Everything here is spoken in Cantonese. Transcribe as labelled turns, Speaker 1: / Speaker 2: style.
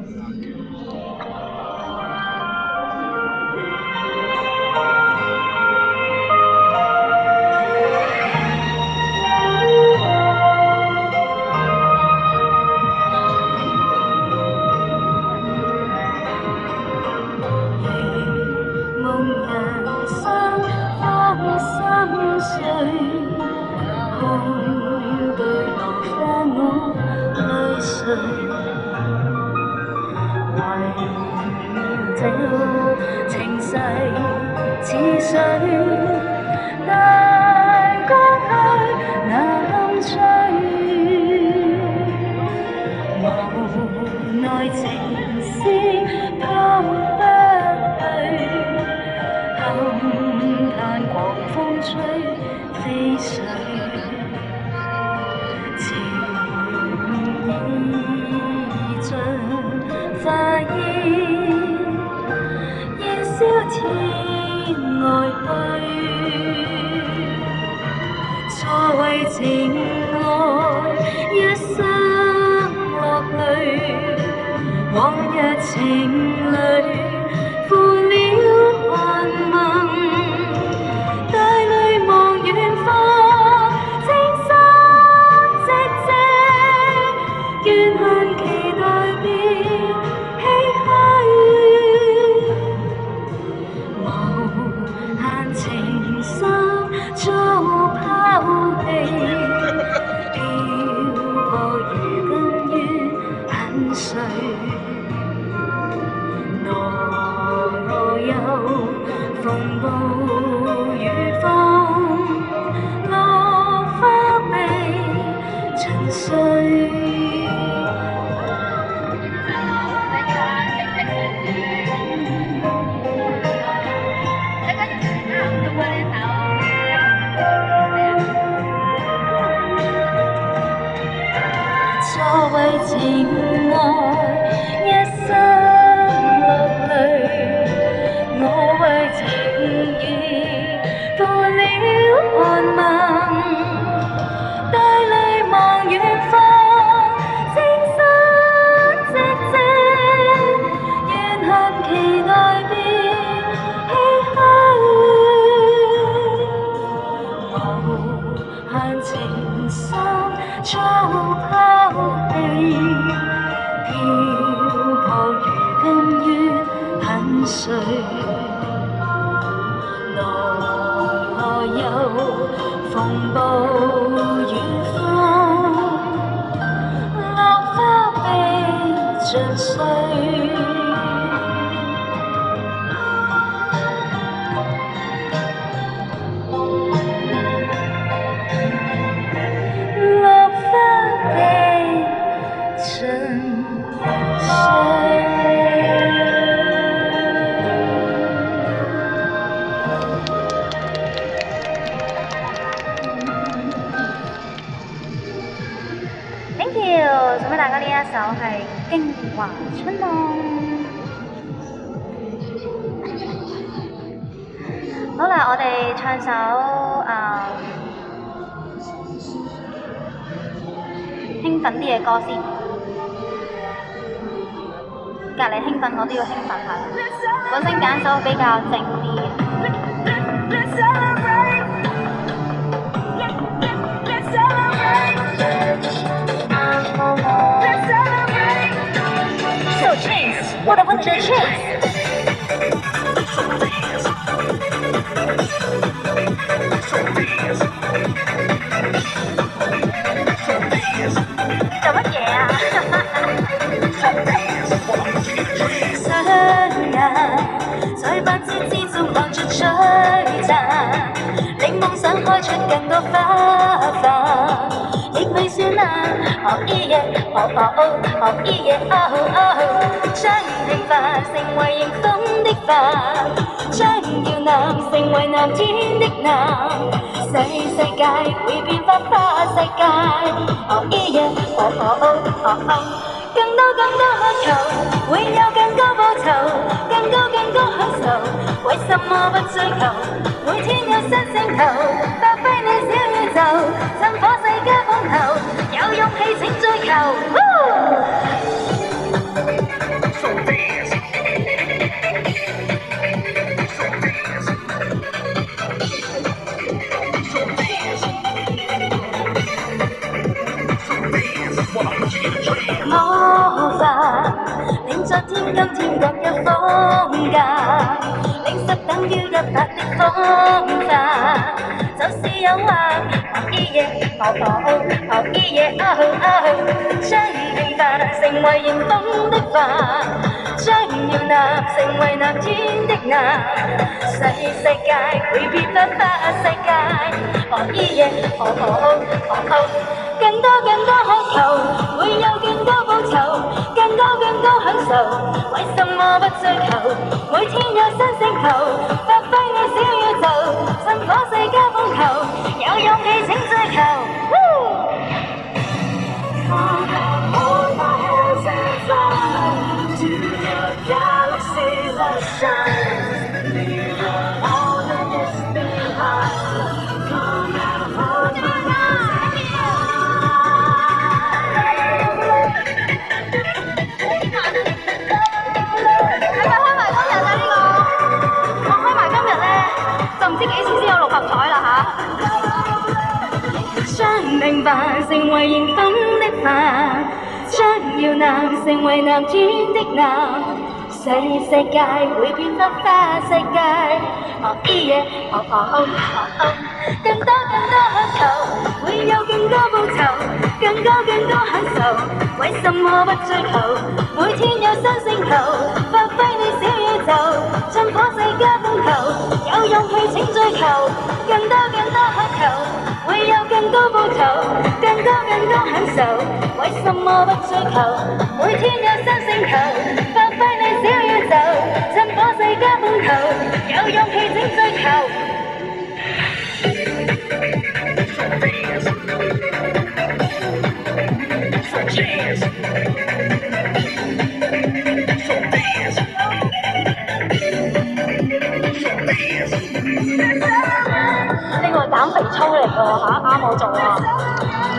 Speaker 1: 情逝似水，大江去南追，無奈情絲拋不去，勘探狂風吹飛水。 發現燃燒天外去，錯為情愛一生落淚，往日情侶負了寒盟，帶淚望遠方，青山寂寂，怨恨期待變。 情深遭拋棄，漂泊如今於很碎。哪有風暴雨風，落花被塵碎。 錯為情愛一生落淚，我為情義負了寒盟，帶淚望遠方，青山寂寂，怨恨期待變唏噓，無限情深遭拋棄，漂泊如今於很碎。哪有風暴雨風，落花被盡碎。 Thank you， 送俾大家呢一首係《京華春夢》。好啦，我哋唱首興奮啲嘅歌先。隔離興奮，我都要興奮下。本身揀首比較靜啲嘅。 What I wanted to chase. Chào乜嘢啊？想呀，在百節之中看出璀璨，令夢想開出更多花瓣。 亦未算難，學醫嘢，學醫嘢，將平凡成為迎風的帆，將耀南成為藍天的藍，細世界會變花花世界，學醫嘢，更多渴求，會有更高報酬，更高享受，為什麼不追求？每天有新星球，發揮你小宇宙，趁火世界風頭，有勇氣請追求。 魔法令昨天、今天各有風格，令十等於100的方法，就是誘惑。學醫嘢，學醫嘢，將平凡成為迎風的花，將要男成為男天的男，細世界會變得花世界。學醫嘢，更多渴求，會有更多報酬，更多享受，為什麼不追求？每天有新星球，發揮你小宇宙，趁火世界風球，有勇氣請追求。將明白成為迎風的花，將要男成為男天的男，細世界會變得花世界。學醫嘢，更多渴求，會有更多報酬，更多享受，為什麼不追求？每天有新星球，發揮你小宇宙，趁火世界風球，有勇氣請追求，更多渴求。會有更多報酬，更多享受，為什麼不追求？每天有新星球，發揮你小宇宙，趁火世界風球，有勇氣請追求。呢個減肥操嚟㗎嚇，啱我做啊！